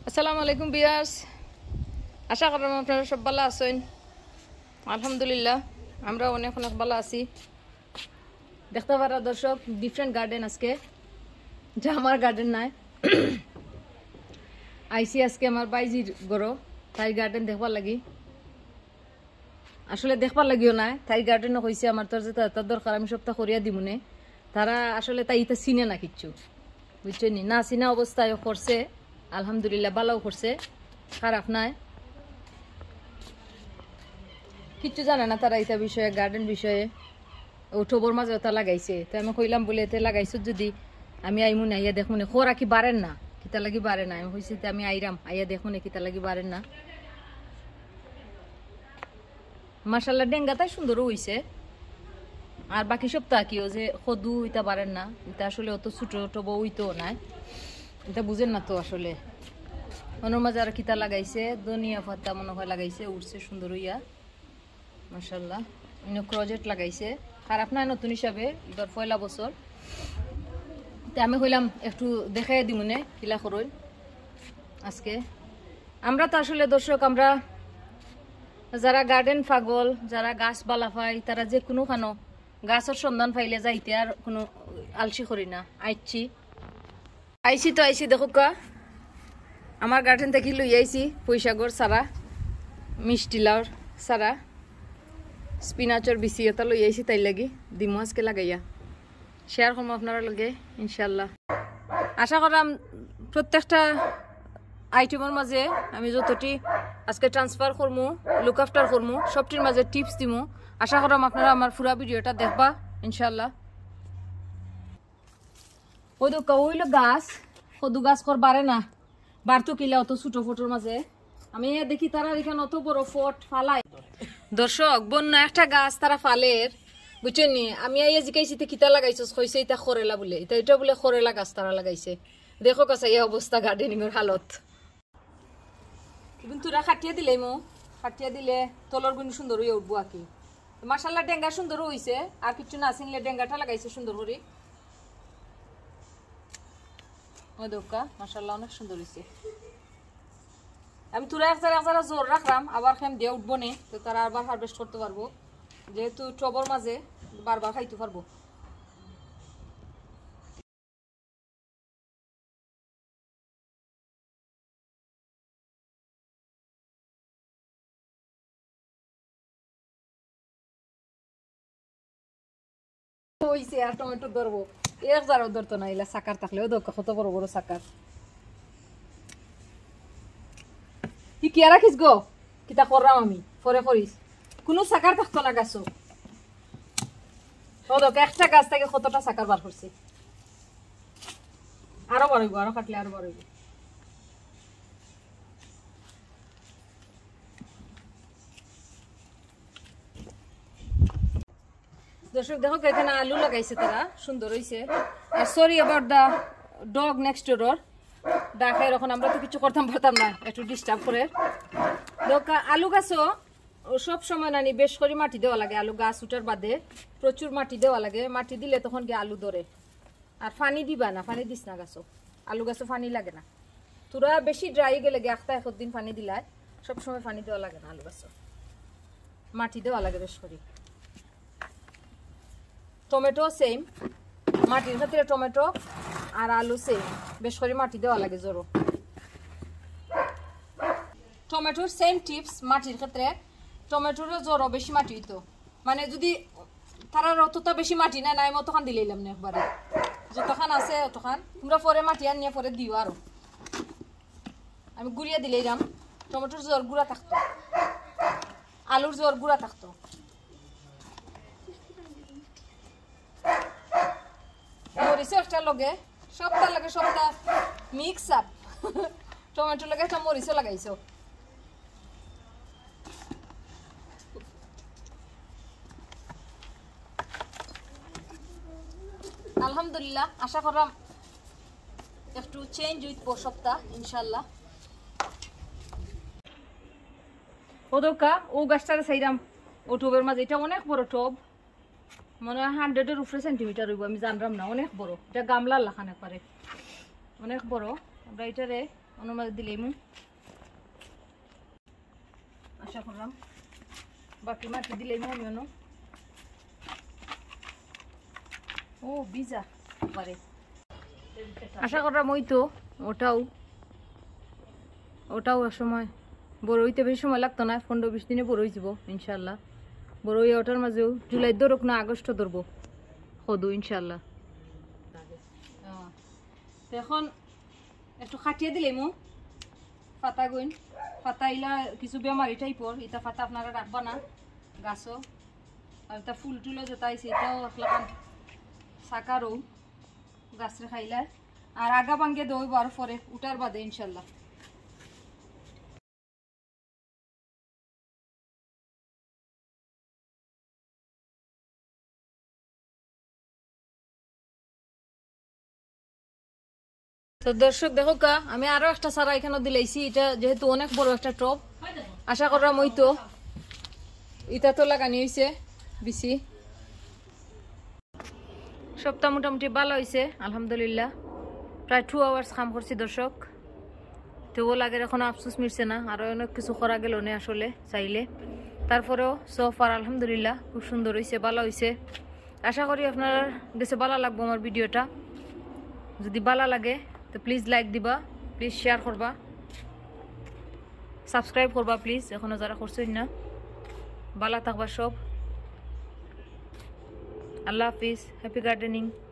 আসসালামু আলাইকুম বিয়ার্স, আশা করলাম আপনারা সব ভালো আছেন। আলহামদুলিল্লাহ আমরা অনেক অনেক ভালো আছি। দেখতে পারা দর্শক ডিফারেন্ট গার্ডেন আজকে, যা আমার গার্ডেন নাই। আইসি আজকে আমার বাইজির গড়, তাই গার্ডেন দেখবার লাগি, আসলে দেখবার লাগিও না, তাই গার্ডেনও কইছে আমার তোর যেটা তার দরকার আমি সপ্তাহ করিয়া দিমুনে। তারা আসলে তাই এটা চিনে না কিচ্ছু, বুঝছেন না, চিনা অবস্থায় করছে। আলহামদুলিল্লাহ ভালোও করছে, খারাপ নাই, কিচ্ছু জানে না তারা এটা বিষয়ে, গার্ডেন বিষয়ে। ঠোবর মাঝে ওটা লাগাইছে, তো আমি কইলাম বলে এতে লাগাইছো যদি আমি আইমু না, আইয়া দেখুন খোরা কি বাড়েন না, কিতা লাগি বাড়ে না। আমি কইছি আমি আইরাম, আইয়া দেখুন কিতা লাগি বাড়েন না। মাশাআল্লাহ ডেঙ্গা তাই সুন্দরও হইছে। আর বাকি সপ্তাহ কি ও যে সদু এটা বাড়েন না, এটা আসলে অত ছোট টব ওইতো নাই, এটা বুঝেন না তো আসলে। অন্য মাঝে আর কিতা লাগাইছে, ধনিয়া পাতা মনে হয় লাগাইছে, উঠছে সুন্দর হইয়া মাশাআল্লাহ। ক্রজেট লাগাইছে, খারাপ না, নতুন হিসাবে এবার পয়লা বছর। তা আমি কইলাম একটু দেখাই দিমুনে কিলা করই আজকে। আমরা তো আসলে দর্শক, আমরা যারা গার্ডেন পাগল, যারা গাছ বালা পাই, তারা যে কোনো খানো গাছের সন্ধান পাইলে যাইতে আর কোনো আলসি করি না। আইছি তো আইছি, দেখো কা আমার গার্ডেন থেকে লই আইছি পয়সাগর সারা, মিষ্টি লাউর সারা, স্পিনাচর বিচি এটা লই আইছি, তাই লাগি দিমু আজকে লাগাইয়া শেয়ার করবো আপনারা লগে ইনশাল্লাহ। আশা করাম প্রত্যেকটা আইটেমের মাঝে আমি যতটি আজকে ট্রান্সফার করমু, লুক আফটার করমু, সবটির মাঝে টিপস দিমু। আশা করাম আপনারা আমার পুরা ভিডিওটা দেখবা ইনশাল্লাহ। ওই তো ওইলো গাছ, সদু গাছ কর বাড়ে না, বাড়তো কিলা অত ছোট ফটোর মাঝে। আমি দেখি তারা এখানে অত বড় ফট ফালাই। দর্শক বন্যা একটা গাছ তারা ফালের, বুঝছেন নি। আমি আইয়া জিকাইছি কিতা লাগাইছো, কইছে এটা খরেলা বলে, এটা বলে খরেলা গাছ তারা লাগাইছে। দেখো কাছে এই অবস্থা গার্ডেনিং এর হালত। কিন্তু তোরা খাটিয়া দিলে খাটিয়া দিলে তলর গুণ সুন্দর হয়ে উঠবো আর কি। মাশাআল্লাহ ডেঙ্গা সুন্দর হইছে, আর কিছু না চিনলে ডেঙ্গাটা লাগাইছে সুন্দর করে। ওই দোকা মাশাআল্লাহ অনেক সুন্দর হইছে। আমি তোরা এক জায়গা জোর রাখলাম, আবার খেম দিয়ে উঠবো নে, তো তারা আবার হারভেস্ট করতে পারবো, যেহেতু টবর মাঝে বারবার খাইতে পারবো। হইছে আর টমেটো ধরবো, এক জারও ধরতো না, এলা সাকার থাকলেও দোকা কত বড় বড় সাকার। কি কে রাখিস গো, কিতা করলাম আমি পরে করিস, কোনো সাকার থাকতো না গাছও। ও দোকা একটা গাছ থেকে কতটা সাকার বার করছে, আরো বড় হইব, আরো কাটলে আরো বড় হইব। দর্শক দেখো এখানে আলু লাগাইছে তারা, সুন্দর হইছে। আর sorry about the dog next door, ডাকায় এখন আমরা তো কিছু করতাম পারতাম না, একটু ডিস্টার্ব করে। আলু গাছও সব সময় নানি বেশ করে মাটি দেওয়া লাগে, আলু গাছ উঠার বাদে প্রচুর মাটি দেওয়া লাগে, মাটি দিলে তখন গিয়ে আলু ধরে। আর পানি দিবা না, পানি দিস না গাছও, আলু গাছও পানি লাগে না। তোরা বেশি ড্রাই গেলে গে একটা একদিন পানি দিলাই, সবসময় পানি দেওয়া লাগে না, আলু গাছও মাটি দেওয়া লাগে বেশ করে। টমেটো সেম, মাটির ক্ষেত্রে টমেটো আর আলু সেম, বেশ করে মাটি দেওয়া লাগে জোরো। টমেটোর সেম টিপস, মাটির ক্ষেত্রে টমেটোরও জোরো বেশি মাটি হইতো, মানে যদি তারা অতটা বেশি মাটি না নাই মতখান দিলাম না, একবারে যতখান আছে অতখান। তোমরা পরে মাটি আনিয়ে পরে দিও, আরো আমি গুড়িয়া দিলাম। টমেটোর জোর গুঁড়া থাকতো, আলুর জোর গুঁড়া থাকতো। মরিচ একটা লগে, সবটা লাগে, সবটা মিক্স আপ। টমেটো লগে একটা মরিচও লাগাইছো। আলহামদুলিল্লাহ আশা করলাম একটু চেঞ্জ হইব সপ্তাহ ইনশাল্লাহ। ও দোকা ও গাছটারে চাইলাম, ও টবের মাঝে, এটা অনেক বড় টব, মনে হয় 100-এর উপরে সেন্টিমিটার হইব, আমি জানলাম না, অনেক বড়। এটা গামলার লাখানে পারে, অনেক বড়। আমরা এটারে ওনার মাঝে দিলেই মু আশা করলাম বাকি মাটি দিলেই মু আমি অন্য ও বিজা পারে আশা করলাম ওই তো ওটাও সময় বড় হইতে বেশি সময় লাগতো না 15-20 দিনে বড় হয়ে যাব ইনশাল্লাহ বড় হয়ে ওটার মাঝেও জুলাই ধরুক না আগস্ট ধরবো হদু ইনশাল্লাহ এখন একটু খাটিয়ে দিলে মু পাতা গইন পাতা ইলা কিছু বেমারি টাইপর এটা পাতা আপনারা রাখবা না গাছও আর এটা ফুল টুলো যেটা আইছে এটাও একলাম সাকারও গাছরে খাইলা আর আগা ভাঙ্গে দইব আর পরে উঠার বাদে ইনশাল্লাহ তো দর্শক দেখো কা আমি আরো একটা সারা এখানে দিলাইছি এটা যেহেতু অনেক বড় একটা টব আশা করলাম ওই তো এটা তো লাগানি হয়েছে বেশি সবটা মোটামুটি ভালো হয়েছে আলহামদুলিল্লাহ প্রায় 2 আওয়ার্স কাম করছি দর্শক তবুও লাগে এখন আফসোস মিটছে না আরো অনেক কিছু করা গেল না আসলে চাইলে তারপরেও সোফার আলহামদুলিল্লাহ খুব সুন্দর হয়েছে ভালো হয়েছে আশা করি আপনার কাছে ভালো লাগবে আমার ভিডিওটা যদি ভালো লাগে তো প্লিজ লাইক দিবা প্লিজ শেয়ার করবা সাবস্ক্রাইব করবা প্লিজ এখনো যারা করছেন না ভালো থাকবা সব আল্লাহ হাফিজ হ্যাপি গার্ডেনিং